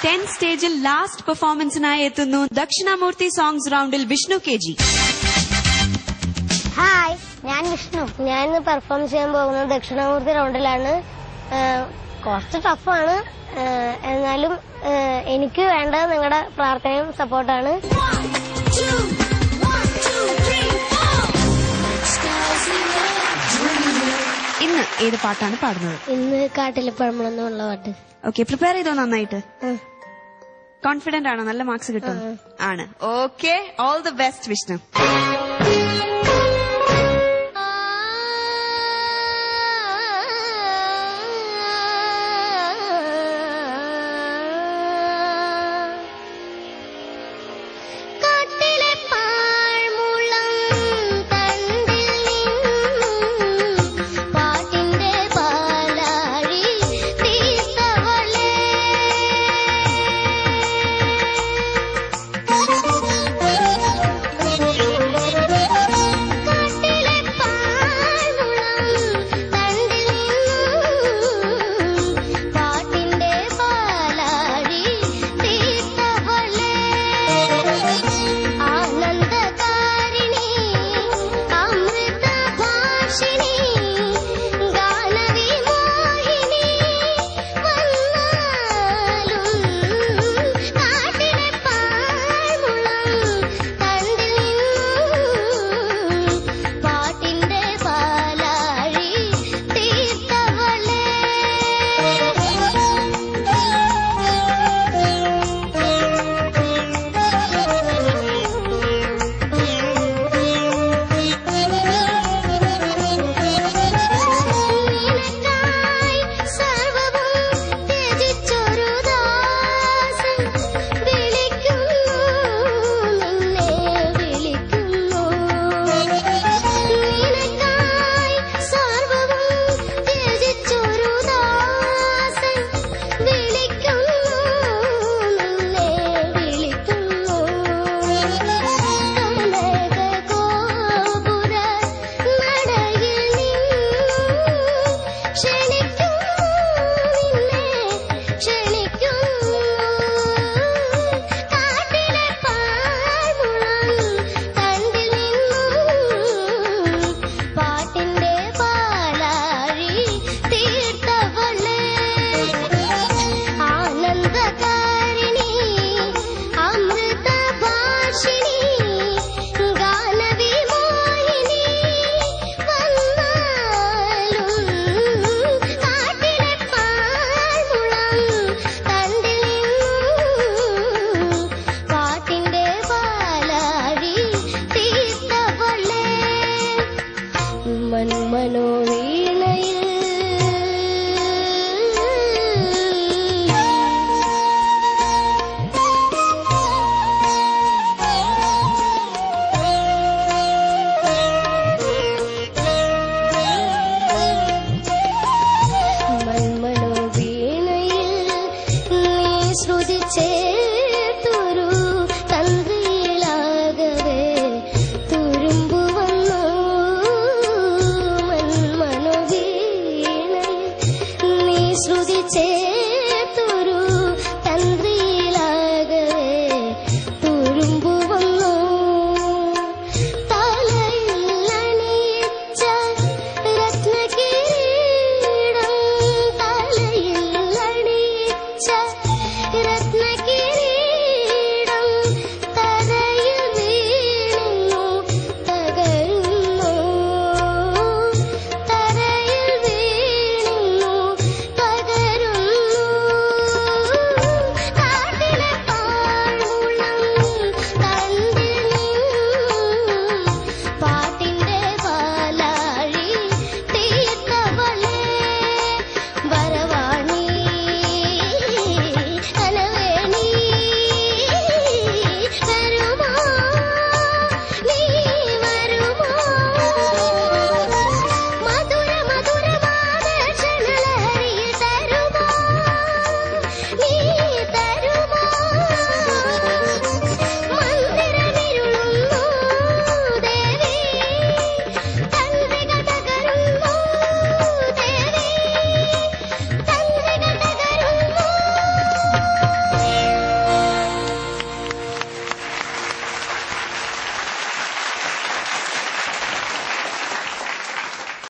10th സ്റ്റേജിൽ last പെർഫോമൻസിനായി എത്തുന്നു Dakshinamurthy songs റൗണ്ടിൽ വിഷ്ണു KG. ഹായ്, ഞാൻ വിഷ്ണു. ഞാൻ ഇന്ന് പെർഫോം ചെയ്യാൻ പോകുന്നത് ദക്ഷിണാമൂർത്തി റൗണ്ടിലാണ്. കുറച്ച് ടഫാണ്, എന്നാലും എനിക്ക് വേണ്ടത് നിങ്ങളുടെ പ്രാർത്ഥനയും സപ്പോർട്ടാണ്. ഇന്ന് ഏത് പാട്ടാണ് പാടുന്നത്? ഇന്ന് കാട്ടിലെ പഴമുള്ള പാട്ട്. ഓക്കെ, പ്രിപ്പയർ ചെയ്തോ നന്നായിട്ട്? കോൺഫിഡന്റ് ആണോ? നല്ല മാർക്സ് കിട്ടും? ആണ്. Okay, all the best Vishnu. Shruti ചേ